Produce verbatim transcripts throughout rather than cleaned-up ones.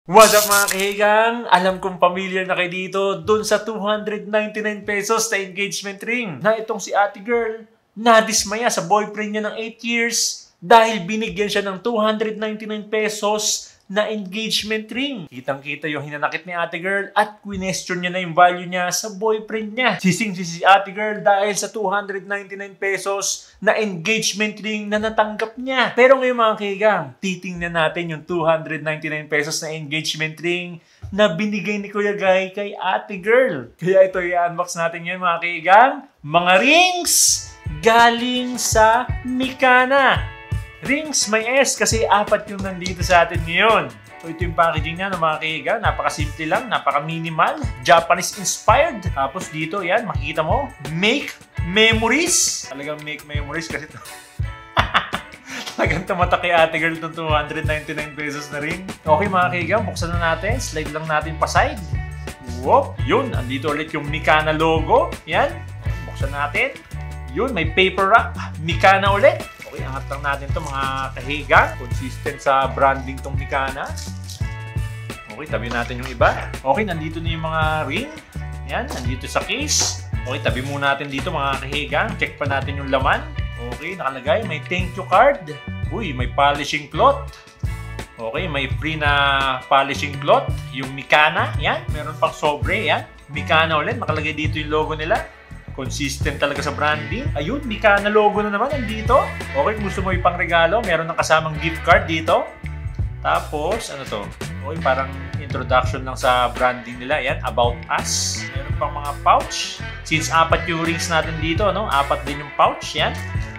What's up mga kahigang? Alam kong familiar na kayo dito dun sa two hundred ninety-nine pesos na engagement ring na itong si ate girl nadismaya sa boyfriend niya ng eight years dahil binigyan siya ng two hundred ninety-nine pesos na engagement ring. Kitang-kita yung hinanakit ni ate girl at question niya na yung value niya sa boyfriend niya. Sising-sisi si ate girl dahil sa two hundred ninety-nine pesos na engagement ring na natanggap niya. Pero ngayon mga kahigang, titingnan natin yung two hundred ninety-nine pesos na engagement ring na binigay ni Kuya Guy kay ate girl. Kaya ito i-unbox natin yun mga kahigang. Mga rings galing sa Mikana. Rings may S kasi apat yung nandito sa atin ngayon. So ito yung packaging niya ng mga kahiga. Napaka-simple lang, napaka-minimal, Japanese-inspired. Tapos dito, yan, makikita mo, make memories. Talagang make memories kasi ito. Talagang tumata kay ate girl itong two hundred ninety-nine pesos na ring. Okay mga kahiga, buksan na natin. Slide lang natin pa side. Whoop, yun, andito ulit yung Mikana logo. Yan, buksan natin. Yun, may paper wrap. Mikana ulit. Okay, angat lang natin ito mga kahiga. Consistent sa branding tong Mikana. Okay, tabi natin yung iba. Okay, nandito na yung mga ring. Yan, nandito sa case. Okay, tabi muna natin dito mga kahiga. Check pa natin yung laman. Okay, nakalagay. May thank you card. Uy, may polishing cloth. Okay, may free na polishing cloth. Yung Mikana. Yan, meron pang sobre. Yan, Mikana ulit. Nakalagay dito yung logo nila. Consistent talaga sa branding. Ayun, Mikana logo na naman nandito. Okay, kung gusto mo ipang regalo, meron ng kasamang gift card dito. Tapos, ano to? Okay, parang introduction lang sa branding nila. Yan, About Us. Meron pang mga pouch. Since apat yung rings natin dito, no? Apat din yung pouch. Yan.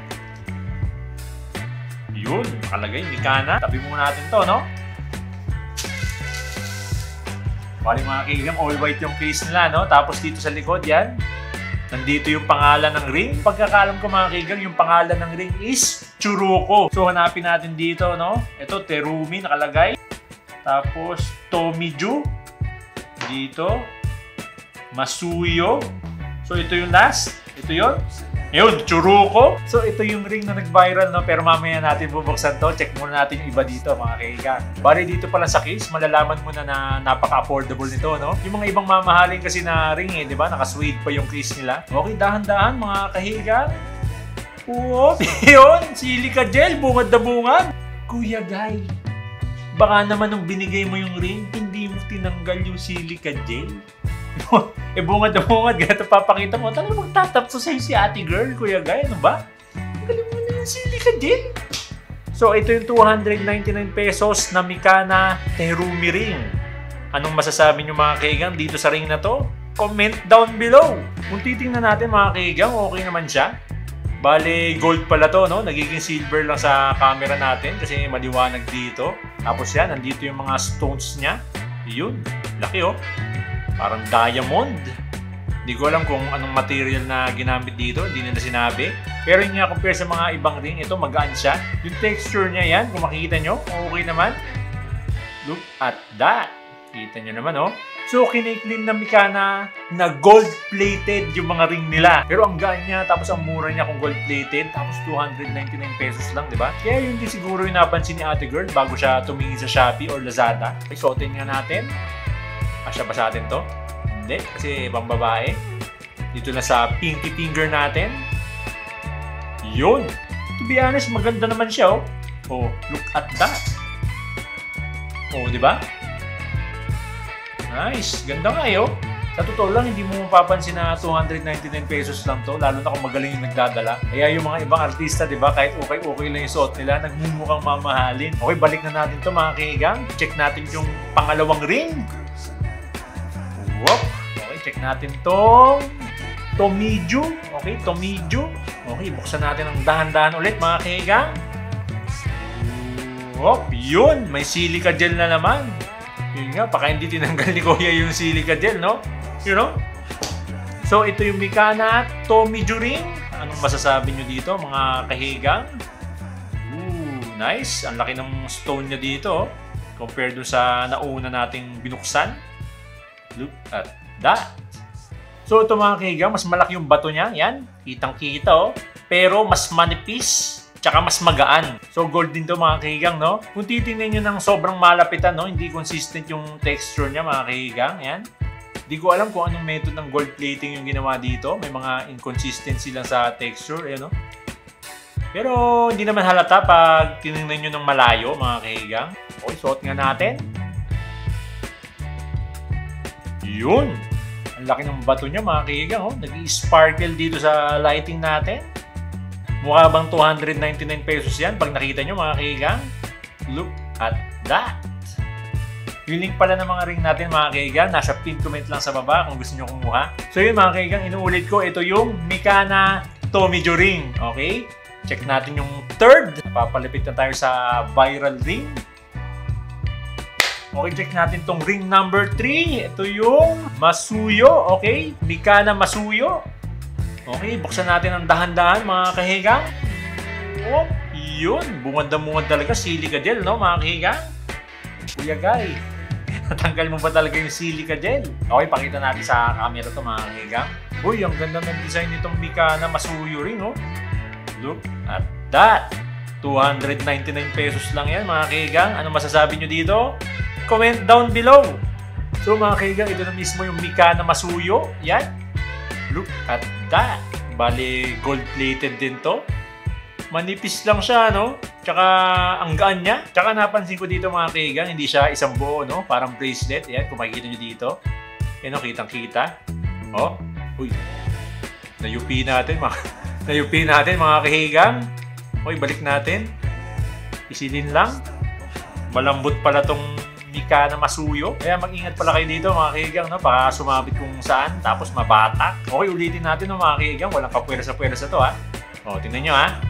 Yun, nakalagay, Mikana. Tabi muna natin to, no? Bali mga kaigang, all white yung case nila, no? Tapos dito sa likod, yan. Nandito yung pangalan ng ring. Pagkakalam ko mga kaigang, yung pangalan ng ring is Churuko. So hanapin natin dito, no? Ito, Terumi nakalagay. Tapos, Tomiju. Dito. Masuyo. So ito yung last. Ito yun. Yun, Churuko. So ito yung ring na nag-viral, no? Pero mamaya natin bubuksan to. Check muna natin yung iba dito, mga kaigang. Bali dito pala sa case, malalaman mo na na napaka-affordable nito, no? Yung mga ibang mamahalin kasi na ring, eh, di ba? Naka-suede pa yung case nila. Okay, dahan-dahan, mga kahigang. Oo, yun, silica gel, bungad na bungad. Kuya Guy, baka naman nung binigay mo yung ring, hindi mo tinanggal yung silica gel. Eh bungad na bungad, ganito papakita mo. Talagang magtatapso sa'yo si ate girl, Kuya Guy, ano ba? Galing mo na yung silica gel. So ito yung two hundred ninety-nine pesos na Mikana Terumi ring. Anong masasabi nyo mga kaigang dito sa ring na to? Comment down below. Kung titingnan natin mga kaigang, okay naman siya. Bale, gold pala to, no? Nagiging silver lang sa camera natin kasi maliwanag dito. Tapos yan, nandito yung mga stones niya. Yun, laki oh. Parang diamond. Hindi ko alam kung anong material na ginamit dito. Hindi nila sinabi. Pero yun nga, compare sa mga ibang ring, ito magaan siya. Yung texture niya yan, kung makikita nyo, okay naman. Look at that. Kita nyo naman, oh. So, kiniklin na Mikana na gold-plated yung mga ring nila. Pero ang gaan niya, tapos ang mura niya kung gold-plated. Tapos two hundred ninety-nine pesos lang, di ba? Kaya yun din siguro yung napansin ni ate girl bago siya tumingin sa Shopee or Lazada. Isuotin nga natin. Asya ba sa atin to? Hindi, kasi pang babae. Dito na sa pinky finger natin. Yun. To be honest, maganda naman siya, oh. Oh, look at that. Oh, di ba? Nice. Ganda nga, eh, oh. Sa totoo lang, hindi mo mapapansin na two hundred ninety-nine pesos lang to, lalo na kung magaling yung nagdadala. Kaya yung mga ibang artista, di ba, kahit okay-okay lang yung suot nila, nagmumukhang mamahalin. Okay, balik na natin to mga kaigang. Check natin yung pangalawang ring. Whoop. Okay, check natin tong Tomiju. Okay, Tomiju. Okay, buksan natin ang dahan-dahan ulit mga kaigang. Whoop, yun. May silica gel na naman. Yun nga, baka hindi tinanggal ni Kuya yung silica gel, no? You know? So, ito yung Mikana Tomiju ring. Anong masasabi nyo dito mga kahigang? Ooh, nice. Ang laki ng stone niya dito. Compared dun sa nauna nating binuksan. Look at that. So, ito mga kahigang, mas malaki yung bato niya. Yan. Kitang-kita, oh. Pero, mas manipis. tsaka mas magaan. So gold din to mga kahigang, no? Kung titingnan nyo ng sobrang malapitan, no? Hindi consistent yung texture niya mga kahigang. Yan. Hindi ko alam kung anong method ng gold plating yung ginawa dito. May mga inconsistency lang sa texture. Ayan, no? Pero hindi naman halata pag tinignan nyo ng malayo mga kahigang. Okay, suot nga natin. Yun! Ang laki ng bato niya mga kahigang. Oh. Nag-i-sparkle dito sa lighting natin. Mukha bang two hundred ninety-nine pesos yan pag nakita nyo mga kahigang? Look at that! Yung link pala ng mga ring natin mga kahigang, nasa pin comment lang sa baba kung gusto nyo kumuha. So yun mga kahigang, inuulit ko, ito yung Mikana Tomijo ring. Okay? Check natin yung third. Papalipit na tayo sa viral ring. Okay, check natin tong ring number three. Ito yung Masuyo. Okay? Mikana Masuyo. Okay, buksan natin ang dahan-dahan mga kahigang. Oh, yun. Bungad-bungad talaga. Silica gel, no mga kahigang? Kuya Guy, natanggal mo ba talaga yung silica gel? Okay, pakita natin sa camera to mga kahigang. Uy, ang ganda ng design nitong Mikana Masuyo ring, oh. Look at that! two hundred ninety-nine pesos lang yan mga kahigang. Ano masasabi nyo dito? Comment down below! So mga kahigang, ito na mismo yung Mikana Masuyo. Yan. Look at that! Bale, gold-plated din to. Manipis lang siya, no? Tsaka ang gaan niya. Tsaka napansin ko dito mga kahigang, hindi siya isang buo, no? Parang bracelet. Yan, kung makikita nyo dito. Yan, no? Kitang-kita. Oh. Uy. Nayupi natin mga... Nayupi natin mga kahigang. Okay, balik natin. Isilin lang. Malambot pala tong Mikana Masuyo. Kaya mag-ingat pala kayo dito mga kahigang, no? Baka sumabit kung saan, tapos mabatak. Okay, ulitin natin no, mga kahigang. Walang kapwersa-pwersa to, ha? O, tingnan nyo, ha?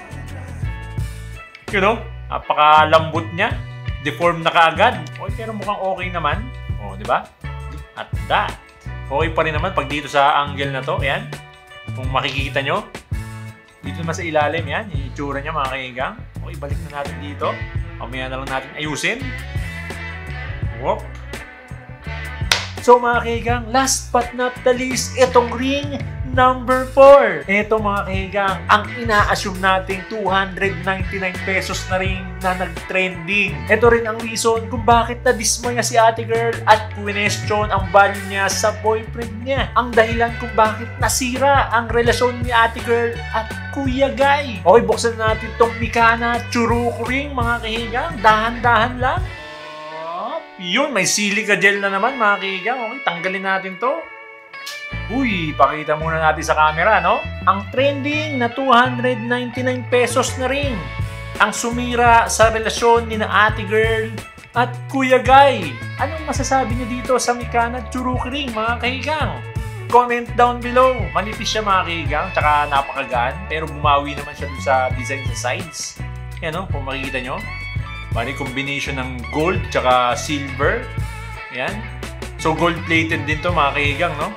You know, napakalambot niya. Deform na kaagad. Okay, pero mukhang okay naman. O, di ba? At that. Okay pa rin naman pag dito sa angle na to. Ayan. Kung makikita nyo. Dito naman sa ilalim, yan, yung itsura niya mga kahigang. Okay, balik na natin dito. Mamaya na lang natin ayusin. Whoop. So mga kahigang, last but not the least, itong ring number four. Ito mga kahigang, ang ina-assume nating two hundred ninety-nine pesos na ring na nag-trending. Ito rin ang reason kung bakit na-dismaya si ate girl at question ang value niya sa boyfriend niya. Ang dahilan kung bakit nasira ang relasyon ni ate girl at Kuya Guy. Okay, buksan natin itong Mikana Churuko ring mga kahigang. Dahan-dahan lang. Oh, yun, may silica gel na naman mga kahigang. Okay, tanggalin natin to. Uy, pakita muna natin sa camera, no? Ang trending na two hundred ninety-nine pesos na ring. Ang sumira sa relasyon ni na ate girl at Kuya Guy. Anong masasabi niyo dito sa Mikana Churuko ring, mga kahigang? Comment down below. Manipis siya mga kahigang, tsaka napakagaan. Pero bumawi naman siya dun sa design sa sides. Yan, no? Kung makikita nyo. Bali, combination ng gold tsaka silver. Yan. So, gold-plated din to mga kahigang, no?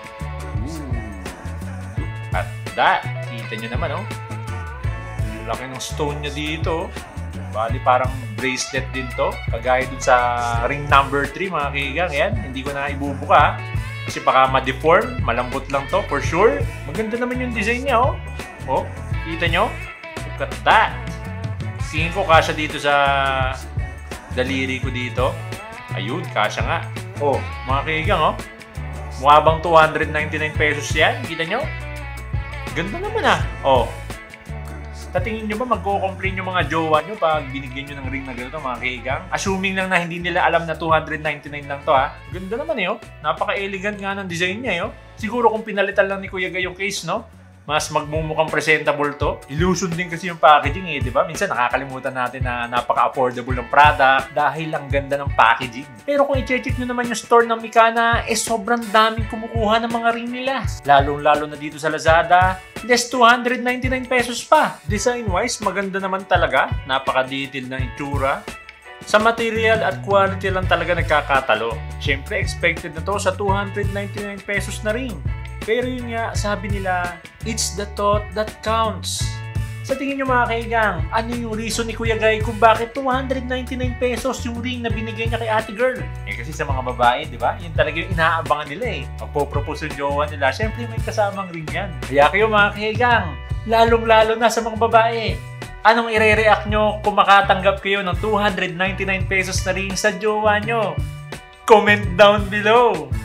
At that, kita nyo naman, oh. Laki ng stone niya dito. Bali, parang bracelet din to. Kagaya dun sa ring number three, mga kahigang. Yan, hindi ko na ibubuka. Kasi baka ma-deform. Malambot lang to, for sure. Maganda naman yung design niya, oh. Oh, kita nyo? Look at that. Tingin ko kasya dito sa daliri ko dito. Ayun, kasya nga. Oh, mga kahigang, oh. Mukha bang two hundred ninety-nine pesos yan? Kita nyo? Ganda naman ah. Oh. Tatingin nyo ba magko-complain yung mga jowa nyo pag binigyan nyo ng ring na gano'n mga kahigang? Assuming lang na hindi nila alam na two hundred ninety-nine lang to ha. Ganda naman eh oh. Napaka-elegant nga ng design niya eh oh. Siguro kung pinalitan lang ni Kuya Guy yung case no, mas magmumukhang presentable to. Illusion din kasi yung packaging eh, di ba? Minsan nakakalimutan natin na napaka-affordable ng product dahil ang ganda ng packaging. Pero kung i-check nyo naman yung store ng Mikana, eh sobrang daming kumukuha ng mga ring nila. Lalong-lalo na dito sa Lazada, less two hundred ninety-nine pesos pa. Design-wise, maganda naman talaga. Napaka-detail ng itsura. Sa material at quality lang talaga nagkakatalo. Siyempre, expected na to sa two hundred ninety-nine pesos na ring. Pero yun nga, sabi nila, it's the thought that counts. Sa tingin nyo mga kahigang, ano yung reason ni Kuya Guy kung bakit two hundred ninety-nine pesos yung ring na binigay niya kay ate girl? Eh kasi sa mga babae, di ba? Yun talaga yung inaabangan nila eh. Magpo-propose yung jowa nila, syempre may kasamang ring yan. Kaya kayo mga kahigang, lalong-lalo na sa mga babae, Anong ire-react nyo kung makatanggap kayo ng two hundred ninety-nine pesos na ring sa jowa nyo? Comment down below!